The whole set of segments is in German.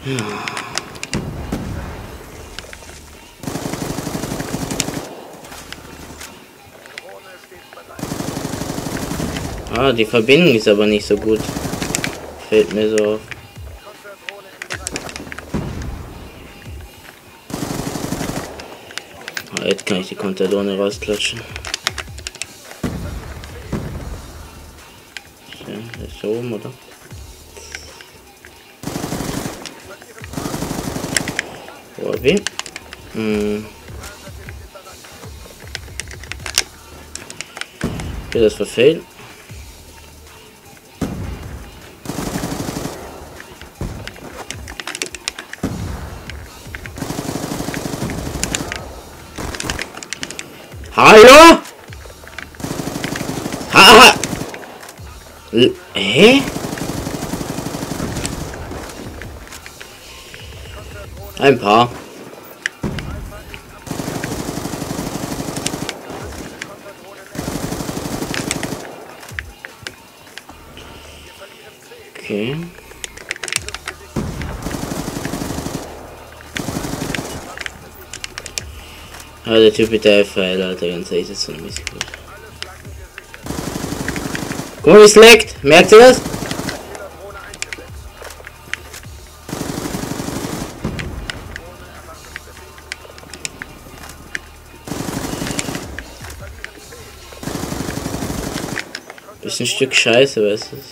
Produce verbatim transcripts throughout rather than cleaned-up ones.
Ah, die Verbindung ist aber nicht so gut. Fällt mir so auf. Ah, jetzt kann ich die Konterdrohne rausklatschen. Ja, der ist da oben, oder? O A B. Hm. Okay, das verfehlt. Hallo? Haha! Hä? Ein paar. Okay. Ah, der Typ mit der F L, Alter, ganz ehrlich, das ist so ein Mist. Guck mal, wie es leckt. Merkt ihr das? Ist ein Stück Scheiße, weißt du?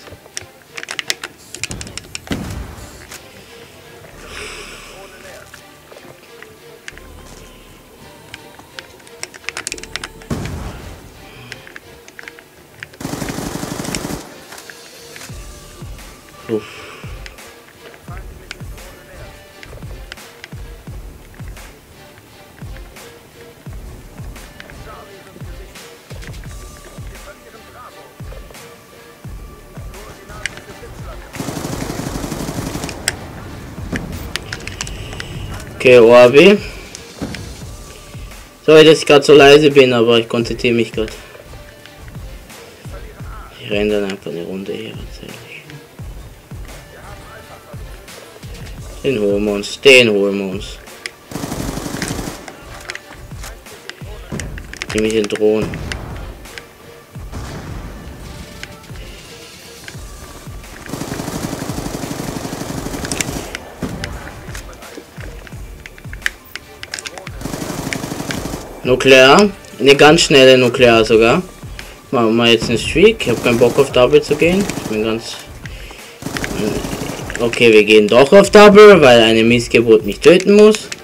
Uff. Okay, O A B. Sorry, dass ich gerade so leise bin, aber ich konzentriere mich gerade. Ich renne dann einfach eine Runde hier. Den holen wir uns, den holen wir uns. Gib mich den Drohnen. Nuklear, eine ganz schnelle Nuklear sogar. Machen wir jetzt einen Streak. Ich habe keinen Bock auf Double zu gehen. Ich bin ganz. Okay, wir gehen doch auf Double, weil eine Missgeburt mich töten muss.